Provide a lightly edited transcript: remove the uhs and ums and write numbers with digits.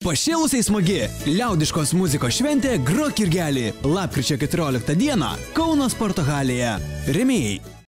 Pašėlusiai smagi liaudiškos muzikos šventė Grok Jurgeli lapkričio 14 dieną Kauno sporto halėje. Rėmėjai